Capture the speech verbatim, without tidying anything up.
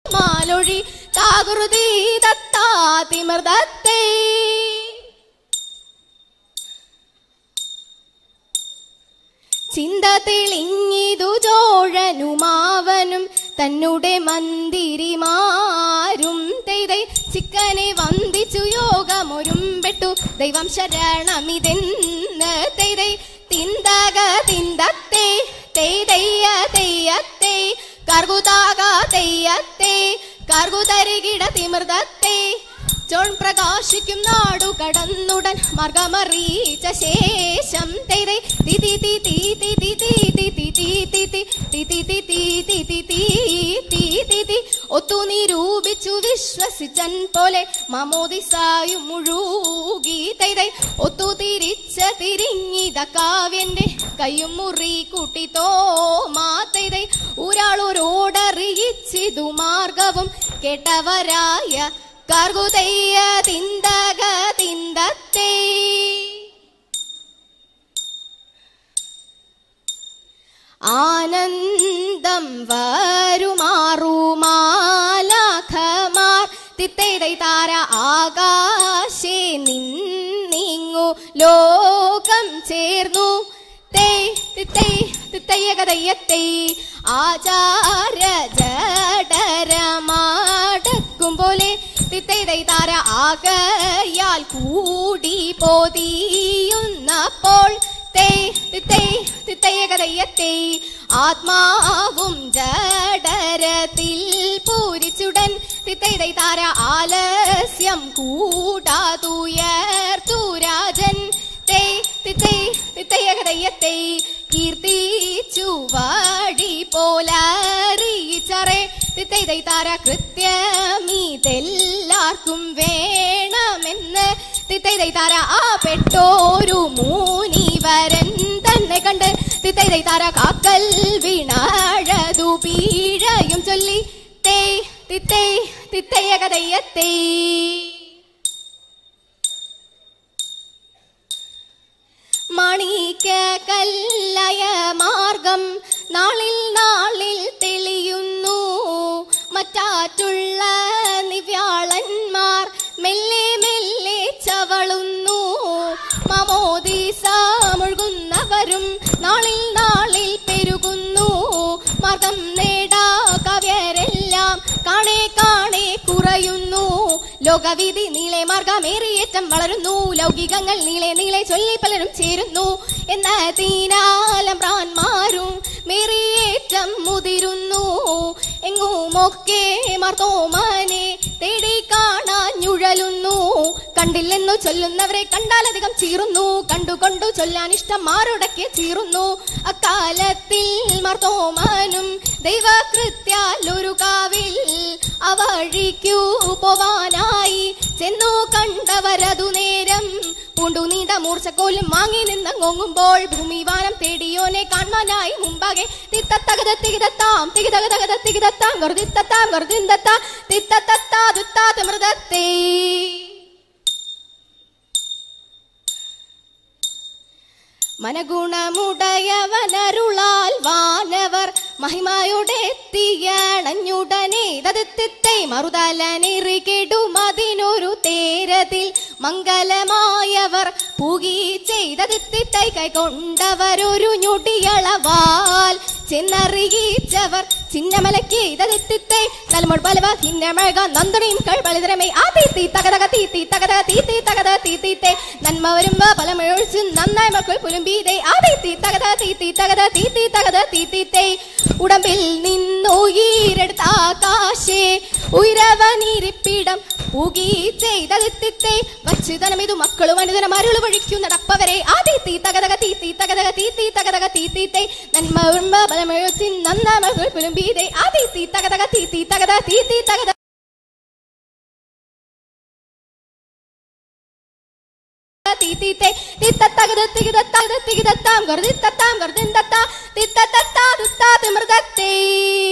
മാലൊഴി താകുറുതി ദത്താതിമൃതത്തെ ചിന്ത തെളിഞ്ഞിതു ജോഴനുമാവനും തന്നെ മന്ദിരിമാരും തെയ്തൈ ചിക്കനെ വന്ദിച്ചു യോഗമൊരുമ്പെട്ടു ദൈവം ശരണമിതെന്ന് തെയ്തൈ തിന്തക തിന്തത്തെ തെയ്തയ്യ തെയ്യത്തെ കർഗുതാക തെയ്യത്തെ കർഗുതരികിട തിമൃതത്തെ ചോൺ പ്രകാശിക്കും നാടു കടന്നുടൻ മാർഗമറിയിച്ച ശേഷം തെയ്തൈ തിതി തിതി തിതി തിതി തിതി തിതി തിതി തിതി തിതി തിതി ഒത്തു നിരൂപിച്ചു വിശ്വസിച്ചൻ പോലെ മാമോദിസായും മുഴുകി തെയ്തൈ ഒത്തു തിരിച്ച തിരിഞ്ഞിത കാവ്യന്റെ കയ്യും മുറി കൂട്ടി തോമാ തെയ്തൈ ഒരാളോരോടറിയിച്ചിതു മാർഗവും കേട്ടവരായ കർഗുതയ്യ തിന്തക തിന്തത്തെ ആനന്ദം വരുമാറുമാലാഖമാർ തിത്തൈതൈ താര ആകാശേ നിന്നിങ്ങു ലോകം ചേർന്നു തൈ തിത്തൈ തിത്തയ്യകതയ്യത്തൈ ആചാര ജഡരമാടക്കും പോലെ തിത്തൈതൈ താര ആകയാൽ കൂടി പോതിയുന്നപ്പോൾ തൈ തിത്തൈ തിത്തയ്യകതയ്യത്തൈ ആത്മാവും ജഡരത്തിൽ പൂരിച്ചുടൻ തിത്തൈതൈ താര ആലസ്യം കൂടാതുയർത്തു രാജൻ തൈ തിത്തൈ തിത്തയ്യകതയ്യത്തൈ കീർത്തിച്ചു വാടി പോലറിയിച്ചറേ തിത്തൈതൈ താര കൃത്യമീതെല്ലാവർക്കും വേണമെന്ന് തിത്തൈതൈ താര ആ പെട്ടോരു മൂനിവരൻ തന്നെ കണ്ട് തിത്തൈതൈ താര കാക്കൽ വീണാഴതു പീഴയും ചൊല്ലി തൈ തിത്തൈ തിത്തയ്യകതയ്യത്തൈ മാണിക്യ കല്ലയ മാർഗം നാളിൽ നാളിൽ തെളിയുന്നു മറ്റാറ്റുള്ള നിവ്യാളന്മാർ മെല്ലെ മെല്ലെ ചവളുന്നു മാമോദീസ മുഴുകുന്നവരും നാളിൽ നാളിൽ പെരുകുന്നു മാർഗം നേടാ കവ്യരെല്ലാം കാണേ കാണേ കുറയുന്നു ലോകവിധി നീളെ മാർഗമേറിയേറ്റം വളരുന്നു ലൗകികങ്ങൾ നീളെ നീളെ ചൊല്ലി പലരും ചേരുന്നു എന്നതിനാലം പ്രാന്മാരും മേറിയേറ്റം മുതിരുന്നു എങ്ങുമൊക്കെ മാർത്തോമാനെ തേടി കാണാഞ്ഞുഴലുന്നു കണ്ടില്ലെന്നു ചൊല്ലുന്നവരെ കണ്ടാലധികം ചീറുന്നു കണ്ടുകൊണ്ടു ചൊല്ലാൻ ഇഷ്ടം മാറുടക്കെ ചീറുന്നു അക്കാലത്തിൽ മാർത്തോമാനും ദൈവകൃത്യാൽ ഒരു കാവിൽ അവഴിക്കു പോവാനായി ചെന്നു കണ്ടവരതു നേരം പൂണ്ടു നീണ്ട മൂർച്ചക്കോലും വാങ്ങി നിന്നങ്ങൊങ്ങുമ്പോൾ ഭൂമിവാനം തേടിയോനെ കാണാനായി മുമ്പാകെ തിത്തത്തകത തികിതത്താം തികിതകതകത തികിതത്താം ഗർദിത്തത്താം ഗർദിന്തത്ത തിത്തത്തത്താ ദുത്താത്ത മൃതത്തെ മനഗുണമുടയവനരുളാൽ വാനവർ മഹിമയോടെത്തിയണഞ്ഞുടനെ തതിത്തിത്തെ മറുതലനെറികെടും അതിനൊരു തേരത്തിൽ മംഗലമായവർ പൂകി ചെയ്തതിത്തിത്തൈ കൈകൊണ്ടവരൊരു ഞൊടിയളവാൽ ചെന്നറിയിച്ചവർ ചിന്നമലക്ക് തതിത്തിത്തെ നൽമൊഴ് പലവ ഹിന്നമഴക നന്ദനയും കൾപളിതരമേ ആ തീത്തി തകതക തീത്തി തകതക തീത്തി തകത തീത്തിത്തെ നന്മ വരുമ്പോ പലമൊഴിച്ച് നന്നായി മക്കൾ പുലുമ്പീതെ ആ തീത്തി തകത തീത്തി തകത തീത്തി തകത തീത്തിത്തെ ഉടമ്പിൽ നിന്നുയരെടുത്ത ആകാശേ ഉയരവനിരിപ്പിടം പൂകി ചെയ്തതിത്തിത്തെ വച്ചുതനമിതു മക്കളും അനുദിനം അരുളു വഴിക്കും നടപ്പവരെ ആ തീത്തി തകതക തീത്തി തകതക തീത്തി തകതക തീത്തിത്തെ നന്മ വരുമ്പ ബലമൊഴിച്ച് നന്നായി മക്കൾ പുലുമ്പീതെ ആ തീത്തി തകതക തീത്തി തകത തീത്തി തകത തീത്തിത്തെ തിത്തത്തകത തികിതത്താം ഗർദിത്തത്താം ഗർദിന്തത്ത തിത്തത്തത്താ ദുത്താ തിമൃതത്തെ